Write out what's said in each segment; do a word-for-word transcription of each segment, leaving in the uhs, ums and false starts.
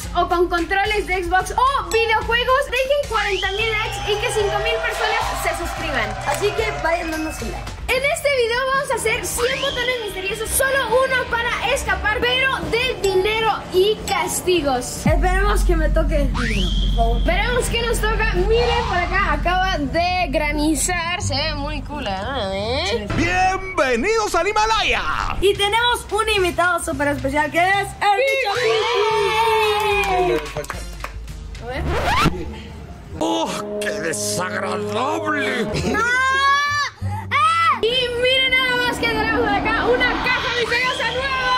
o con controles de Xbox o videojuegos, dejen cuarenta mil likes y que cinco mil personas se suscriban. Así que vayan dando su like. En este video vamos a hacer cien botones misteriosos, solo uno para escapar, pero de dinero y castigos. Esperemos que me toque el dinero, por favor. Veremos qué nos toca. Miren, por acá acaba de granizar. Se ve muy cool, ¿eh? ¡Bienvenidos al Himalaya! Y tenemos un invitado súper especial que es el Bicho. A ver. ¡Oh, qué desagradable! ¡No! Y miren nada más que tenemos por acá una caja misteriosa nueva.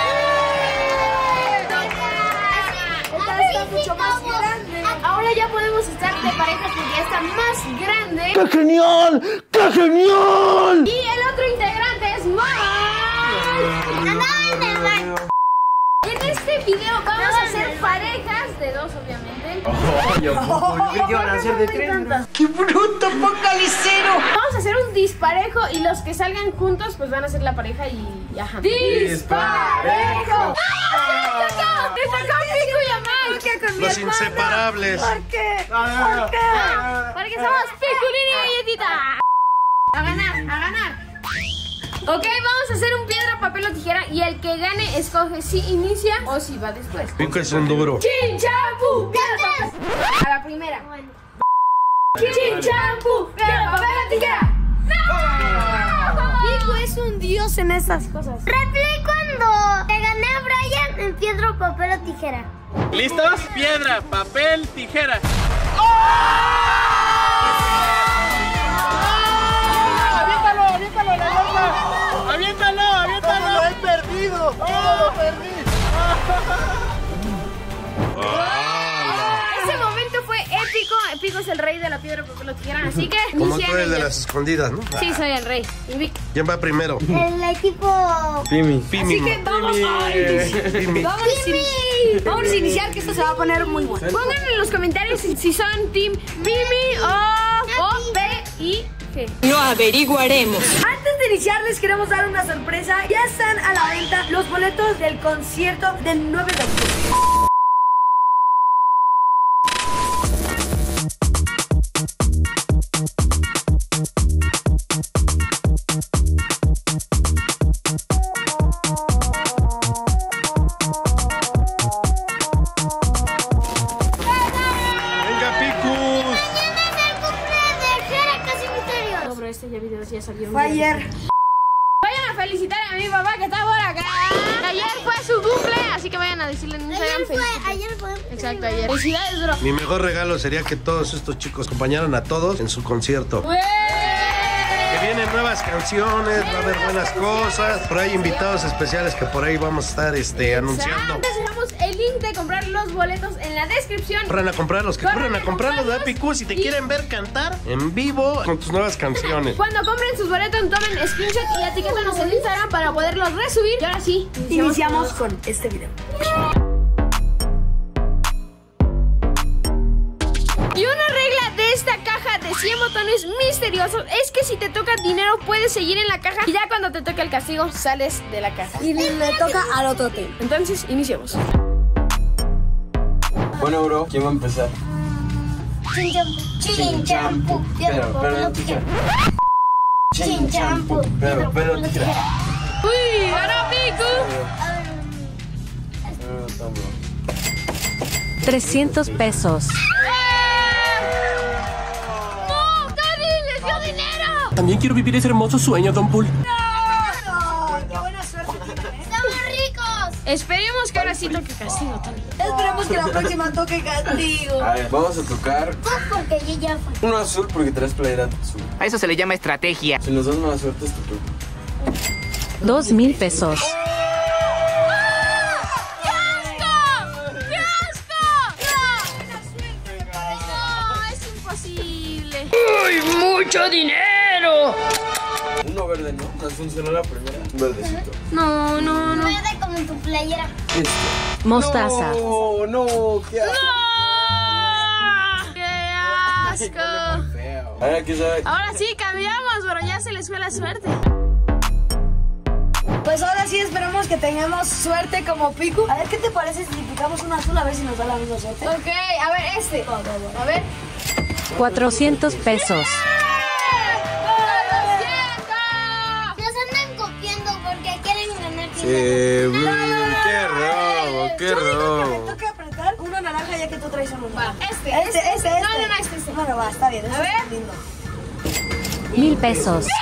Esta está mucho más grande. Ahora ya podemos estar de pareja porque ya está más grande. ¡Qué genial! ¡Qué genial! Y el otro integrante es Mike. En este video vamos a hacer parejas de dos, obviamente. Oh, yo, yo, yo creí que iban a ser de tres. ¡Qué bruto, focalicero! Vamos a hacer un disparejo y los que salgan juntos pues van a ser la pareja y... Ajá. ¡Disparejo! ¡Ah! ¡Te tocó! ¡Te tocó Pico y a Mike! ¿Por qué con mi Los hermana? inseparables. ¿Por qué? ¿Por qué? Porque somos Piculín y Galletita. A ganar, a ganar. Ok, vamos a hacer un piedra, papel o tijera y el que gane escoge si inicia o si va después. Pico es un duro. ¡Chin, champú! ¡Piedra, papel! A la primera. ¡Chin, champú! ¡Piedra, papel o tijera! ¡No! Pico es un dios en estas cosas. Replay cuando te gané a Brian en piedra, papel o tijera. ¿Listos? Piedra, papel, tijera. ¡Aviéntalo, aviéntalo, la norma! ¡Aviéntalo, aviéntalo! ¡Lo he perdido! ¡Oh, lo perdí! Ese momento fue épico. Pico es el rey de la piedra, papel o tijera. Así que Como tú inician eres de ellos. las escondidas, ¿no? Sí, soy el rey. Invicto. ¿Quién va primero? El equipo... Pimi. Pimi. Así que vamos a Pimi. Vamos a, in- vamos a iniciar que esto se va a poner muy bueno. Pongan en los comentarios si, si son Team Pimi o, o P y G. Lo averiguaremos. Antes de iniciar les queremos dar una sorpresa. Ya están a la venta los boletos del concierto del nueve de octubre. ¡Venga, Picus! Mañana es el cumple de Jera Casi Misterios. No, pero este ya video ya salió. Fue ayer. Vayan a felicitar a mi papá que está por acá. Ayer fue su cumple, así que vayan a decirle en Instagram. Ayer fue, felicidades. ayer fue. Exacto, ayer. Felicidades, bro. Mi mejor regalo sería que todos estos chicos acompañaran a todos en su concierto. Que vienen nuevas canciones, va a haber buenas cosas. Por ahí invitados especiales que por ahí vamos a estar este, anunciando. Les dejamos el link de comprar los boletos en la descripción. Corran a comprarlos, que corran a comprarlos, ¿verdad, Picus? Si te Y- quieren ver cantar en vivo con tus nuevas canciones. Cuando compren sus boletos, tomen screenshot y etiquétanos en Instagram para poderlos resubir. Y ahora sí, Iniciamos con este video. Y una regla de esta caja de cien botones misteriosos es que si te toca dinero puedes seguir en la caja y ya cuando te toque el castigo sales de la caja. Y le toca al otro team. Entonces, iniciemos. Bueno, bro, ¿quién va a empezar? Chin champú. Chin champú. Piedra, papel o tijera. Chin champú. Pero, pero, tijera. ¡Uy! ¡Ganó Pico! trescientos pesos. ¡No! ¡Tony les dio dinero! También quiero vivir ese hermoso sueño, Don Pool. ¡Qué buena suerte tienen, eh! ¡Somos ricos! Esperemos que ahora sí toque castigo, Tony. Esperemos que la próxima toque castigo. A ver, vamos a tocar Pues porque yo ya fui. uno azul porque traes playera azul. A eso se le llama estrategia. Si nos das mala suerte, es tu culpa. Dos mil pesos. ¡Qué asco! ¡Qué asco! ¡No! ¡No! ¡Es imposible! ¡Uy, mucho dinero! Uno verde, ¿no? Nos funcionó la primera. Un verdecito. No, no, no. Verde como en tu playera. Este. Mostaza. No, no, qué asco. ¡No! ¡Qué asco! Feo. Ahora, ¿qué sabe? Ahora sí, cambiamos, pero ya se les fue la suerte. Pues ahora sí esperemos que tengamos suerte como Piku. A ver, ¿qué te parece si picamos un azul? A ver si nos da la misma suerte. Ok, a ver, este. A ver. cuatrocientos pesos. Nos andan copiando porque quieren ganar. Sí, qué robo, qué Yo digo que me robo. toca apretar una naranja ya que tú traes uno. Va, este, Este, este, este. No, no, no, este, este. Bueno, va, está bien. A Eso ver. es lindo. Mil pesos. Sí,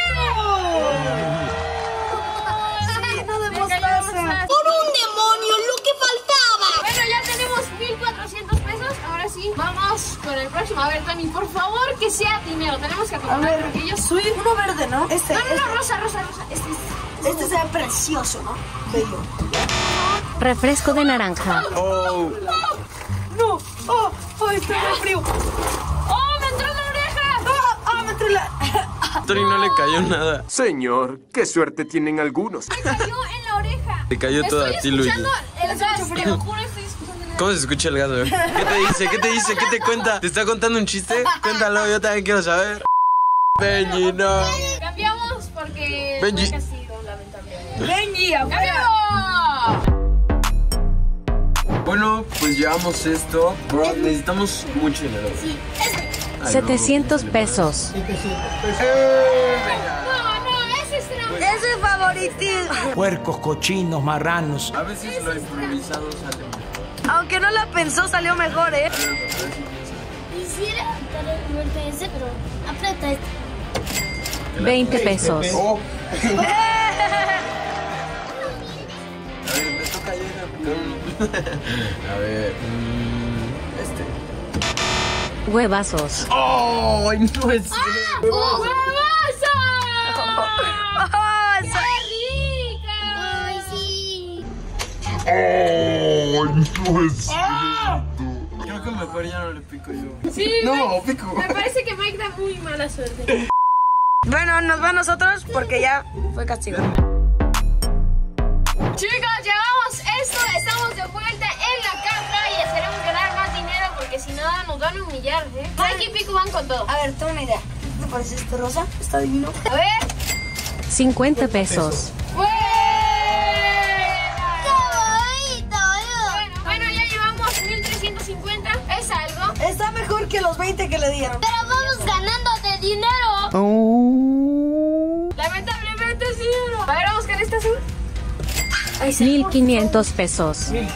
no de Me cayó mostaza. mostaza. ¡Por un demonio, lo que faltaba! Bueno, ya tenemos mil cuatrocientos pesos. Ahora sí, vamos con el próximo. A ver, Tami, por favor, que sea dinero. Tenemos que A acomodar ver, porque ellos... soy uno verde, ¿no? Este, No, no, este. no, rosa, rosa, rosa. Este, este. Este se ve precioso, ¿no? Bello. Refresco de naranja. Oh, No, oh, oh, estoy muy frío. ¡Oh, me entró en la oreja! Ah, ah, me entró la... a Tori no le cayó nada. Señor, qué suerte tienen algunos. Me cayó en la oreja. Te cayó Estoy todo a ti, Luigi. escuchando el gas, te lo juro, estoy escuchando el gas. ¿Cómo se escucha el gato? ¿Qué te dice? ¿Qué te dice? ¿Qué te cuenta? ¿Te está contando un chiste? Cuéntalo, yo también quiero saber. Benji, no. Cambiamos porque... Benji. fue castigo, lamentablemente. Benji, afuera. ¡Cambiamos! Bueno, pues llevamos esto. Bro, necesitamos mucho dinero. Sí, este. Ay, setecientos no. pesos. No, no, ese es trampa. Ese es favoritismo. Puercos, cochinos, marranos. A veces lo improvisado sale mal. Aunque no la pensó, salió mejor, ¿eh? Quisiera quitar el golpe ese, pero aprieta este. veinte pesos. Oh. A ver, me toca ir a aplicar uno. A ver, mm, este. Huevazos. ¡Oh! No es cierto. ¡Huevosa! Oh, ¡Qué rica! Ay, sí. Creo que mejor ya no le pico yo. Sí, No, Mike, pico. me parece que Mike da muy mala suerte. Bueno, nos va a nosotros porque ya fue castigo. Chicos, llevamos esto, estamos de vuelta en la caja y esperemos ganar más dinero porque si no nos van a humillar, ¿eh? Mike y Pico van con todo. A ver, tengo una idea. ¿Qué te parece este rosa? Está divino. A ver. cincuenta pesos. ¡Buena! ¡Qué bonito! Bueno, bueno, ya llevamos mil trescientos cincuenta. Es algo. Está mejor que los veinte que le dieron. Pero vamos ganando de dinero. Lamentablemente sí. No. A ver, vamos con este azul. mil quinientos pesos. Buena,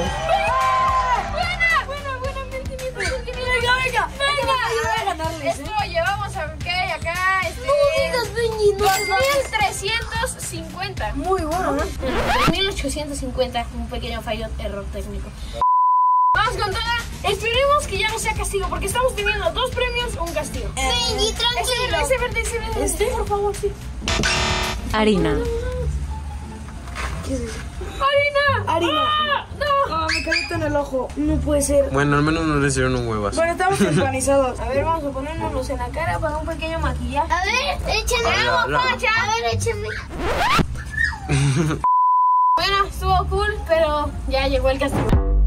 buena, buena, mil quinientos, mil quinientos. Venga, venga. Venga, Ayuda a ganarles, ¿eh? esto llevamos a ok, acá, este, No digas, Benji, no dos digas. mil trescientos cincuenta. Muy bueno, ¿no? dos mil ochocientos cincuenta, un pequeño fallo, error técnico. Vamos con toda. Esperemos que ya no sea castigo, porque estamos teniendo dos premios, un castigo. Benji, Ese tranquilo. verde, ese verde, ese verde. ¿Este? Por favor, sí. Harina. ¡Harina! Harina. ¡Ah! ¡No! Ah, me cayó en el ojo. No puede ser. Bueno, al menos no le hicieron un huevazo. Bueno, estamos organizados. A ver, vamos a ponernos en la cara para un pequeño maquillaje. A ver, échame Hola, agua, hola. Pacha. A ver, échame. Bueno, estuvo cool, pero ya llegó el castigo.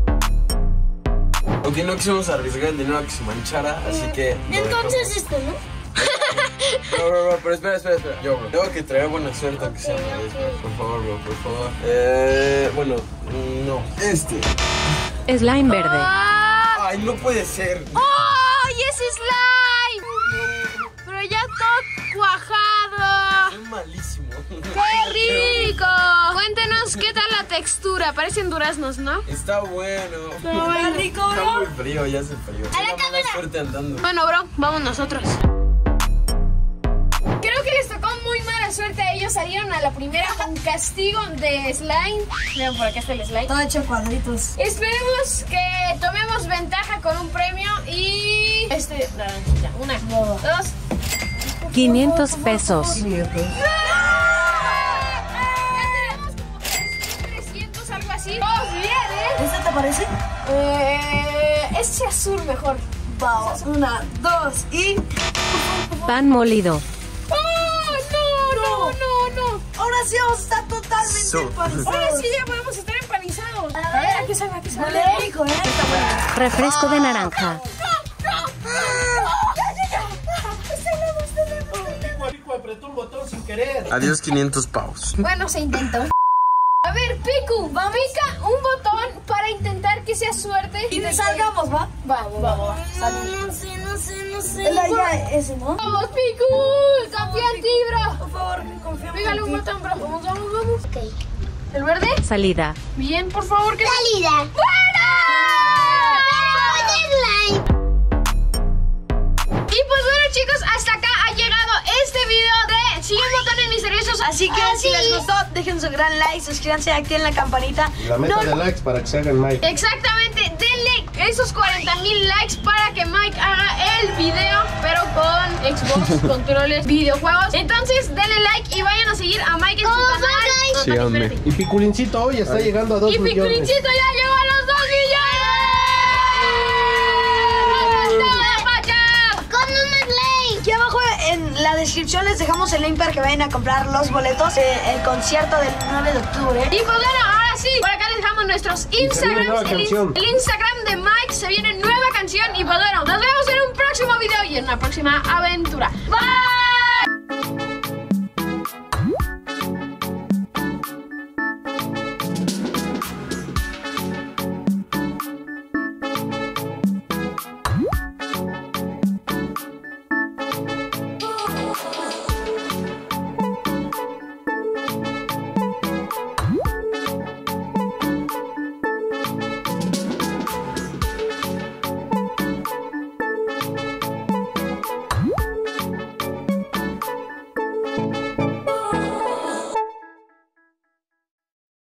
Ok, no quisimos arriesgar el dinero a que se manchara, así que... lo Entonces esto, ¿no? Bro, bro, bro, pero espera, espera, espera. Yo, bro. Tengo que traer buena suerte aunque sea una vez, bro. Por favor, bro, por favor. Eh, bueno, mm, no. Este. Slime verde. ¡Ah! Ay, no puede ser. ¡Ay, ese slime! Pero ya todo cuajado. Es malísimo. ¡Qué rico! Cuéntenos qué tal la textura. Parecen duraznos, ¿no? Está bueno. Está rico, Está bro. muy frío, ya se frío. A la Tengo mala cámara. suerte andando. Bueno, bro, vamos nosotros. Creo que les tocó muy mala suerte a ellos. Salieron a la primera con castigo de slime. Vean, por acá está el slime. Todo hecho cuadritos. Esperemos que tomemos ventaja con un premio y... Este... naranjita. Una, dos... quinientos pesos. Ya tenemos como trescientos, algo así. ¡Vamos bien, eh! ¿Este te parece? Eh... Ese azul mejor. Vamos. Una, dos y... Pan molido. ¡Oh, no, no, no, no! Ahora sí vamos a estar totalmente So- empanizados. Ahora sí ya podemos estar empanizados. A ver, aquí sale, aquí sale. Huele rico, ¿eh? Refresco de naranja. Pico apretó un botón sin querer. querer. Adiós, quinientos pavos. Bueno, se intentó. A ver, Piku, pica un botón para intentar que sea suerte. Y te salgamos, ¿va? Vamos, vamos, vamos. No sé, no sé, no sé. Es la idea ese, ¿no? Vamos, Piku. Confía en ti, bro. Por favor, confiamos Pégale en un ti. botón, bro. Vamos, vamos, vamos. Ok. ¿El verde? Salida. Bien, por favor, que... Salida. ¡Buena! Deadline. Y pues bueno, chicos, hasta acá ha llegado este video de cien botones misteriosos. Así que Ah, si sí. les gustó, dejen su gran like, suscríbanse, activen la campanita. Y la meta No- de likes para que se hagan Mike. Exactamente, denle esos cuarenta mil likes para que Mike haga el video, pero con Xbox, controles, videojuegos. Entonces, denle like y vayan a seguir a Mike en su Oh, canal. bye, No, Síganme. espérate. Y Piculincito hoy está llegando a dos Y millones. Piculincito ya llegó a los dos millones. ¡Toma, Pacha! Con un play. Aquí abajo en la descripción les dejamos el link para que vayan a comprar los boletos del concierto del nueve de octubre. Y pues bueno, ahora sí, por acá les dejamos nuestros viene Instagrams. nueva El, in- canción. el Instagram de Mike, se viene nueva canción. Y pues bueno, nos vemos en un próximo video y en una próxima aventura. ¡Bye!